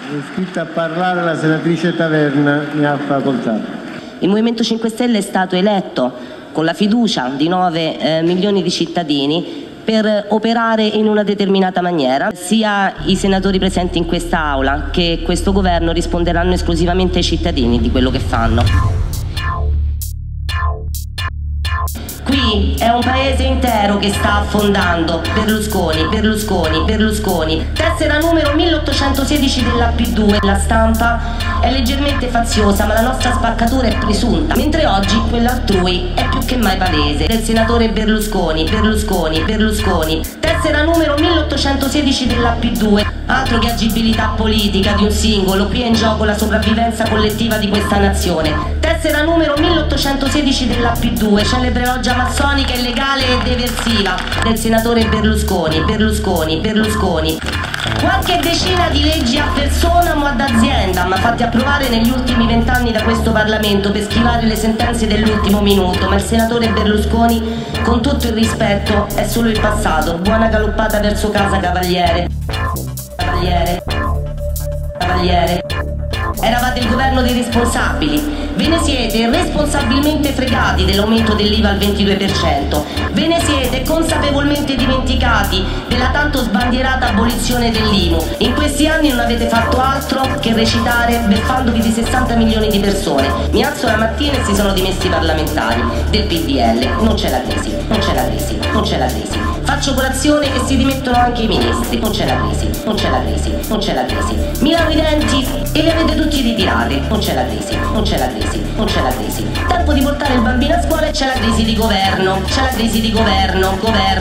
È iscritta a parlare la senatrice Taverna, ne ha facoltà. Il Movimento 5 Stelle è stato eletto con la fiducia di 9 milioni di cittadini per operare in una determinata maniera. Sia i senatori presenti in questa Aula che questo governo risponderanno esclusivamente ai cittadini di quello che fanno. Qui è un paese intero che sta affondando. Berlusconi, Berlusconi, Berlusconi. Tessera numero 1816 della P2. La stampa è leggermente faziosa, ma la nostra spaccatura è presunta, mentre oggi quella altrui è più che mai palese. Del senatore Berlusconi, Berlusconi, Berlusconi. Tessera numero 1816 della P2. Altro che agibilità politica di un singolo, qui è in gioco la sopravvivenza collettiva di questa nazione. Tessera numero 1816 della P2, celebre loggia massonica illegale e deversiva del senatore Berlusconi, Berlusconi, Berlusconi. Qualche decina di leggi a personam o ad azienda, ma fatte approvare negli ultimi 20 anni da questo Parlamento per schivare le sentenze dell'ultimo minuto, ma il senatore Berlusconi, con tutto il rispetto, è solo il passato. Buona galoppata verso casa, cavaliere. Cavaliere. Cavaliere. Eravate il governo dei responsabili. Ve ne siete responsabilmente fregati dell'aumento dell'IVA al 22%. Ve ne siete consapevolmente dimenticati della tanto sbandierata abolizione dell'IMU. In questi anni non avete fatto altro che recitare beffandovi di 60 milioni di persone. Mi alzo la mattina e si sono dimessi i parlamentari del PDL. Non c'è la crisi, non c'è la crisi, non c'è la crisi. Faccio colazione e si dimettono anche i ministri. Non c'è la crisi, non c'è la crisi, non c'è la crisi. Mi lavo i denti e li avete tutti ritirati. Non c'è la crisi, non c'è la crisi, non c'è la crisi. Tempo di portare il bambino a scuola e c'è la crisi di governo. C'è la crisi di governo,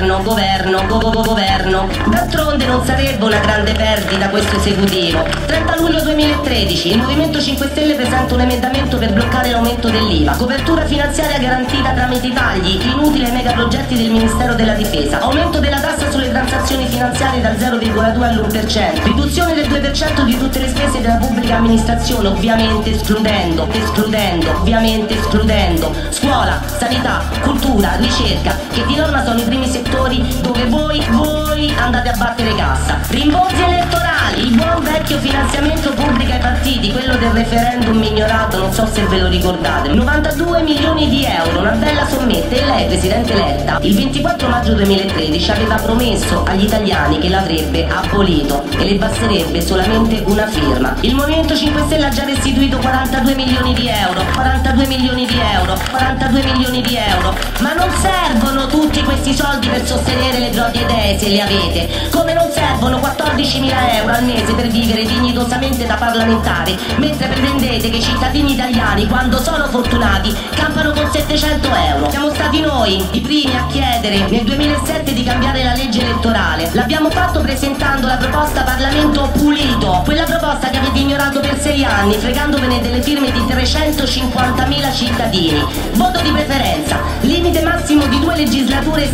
governo. D'altronde non sarebbe una grande perdita questo esecutivo. 30 luglio 2013, il Movimento 5 Stelle presenta un emendamento per bloccare l'aumento dell'IVA. Copertura finanziaria garantita tramite i tagli inutili ai megaprogetti del Ministero della Difesa. Aumento della tassa sulle transazioni finanziarie dal 0,2 all'1%. Riduzione del 2% di tutte le spese della pubblica amministrazione, ovviamente escludendo, ovviamente escludendo scuola, sanità, cultura, ricerca, che di norma sono i primi settori dove voi andate a battere cassa. Rimborsi elettorali, il buon vecchio finanziamento pubblico ai partiti, quello del referendum ignorato, non so se ve lo ricordate. 92 milioni di euro, una bella sommetta. E lei, Presidente Letta, il 24 maggio 2013 aveva promesso agli italiani che l'avrebbe abolito e le basterebbe solamente una firma. Il Movimento 5 Stelle ha già restituito 42 milioni di euro, 42 milioni di euro, 42 milioni di euro. Ma non servono tutti questi soldi per sostenere le proprie idee se li avete, come non servono 14.000 euro al mese per vivere dignitosamente da parlamentari, mentre pretendete che i cittadini italiani, quando sono fortunati, campano con 700 euro. Siamo stati noi i primi a chiedere nel 2007 di cambiare la legge elettorale. L'abbiamo fatto presentando la proposta Parlamento Pulito, quella proposta che avete ignorato per 6 anni, fregandovene delle firme di 350.000 cittadini. Voto di preferenza, limite massimo di 2 legislature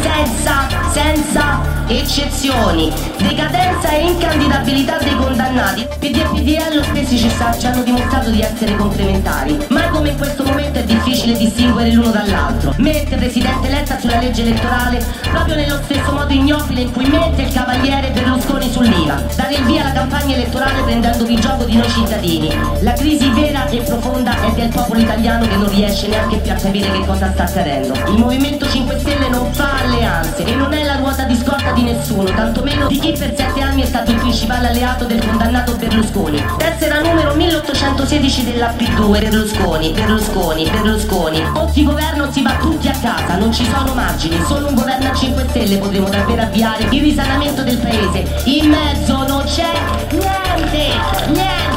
senza eccezioni, decadenza e incandidabilità dei condannati. PD e PDL stessi ci hanno dimostrato di essere complementari. Mai come in questo momento è difficile distinguere l'uno dall'altro. Mette Presidente Letta sulla legge elettorale proprio nello stesso modo ignobile in cui mette il cavaliere Berlusconi sull'IVA. Dare il via alla campagna elettorale prendendovi il gioco di noi cittadini. La crisi vera e profonda è del popolo italiano che non riesce neanche più a capire che cosa sta accadendo. Il Movimento 5 Stelle non fa alleanze e non è la ruota di scorta di nessuno, tantomeno di chi per 7 anni è stato il principale alleato del condannato Berlusconi. Tessera numero 1816 della P2. Berlusconi, Berlusconi, Berlusconi. O si governa o si va tutti a casa, non ci sono margini. Solo un governo a 5 Stelle potremo davvero avviare il risanamento del paese. In mezzo non c'è niente, niente.